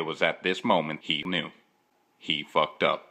was at this moment he knew. He fucked up.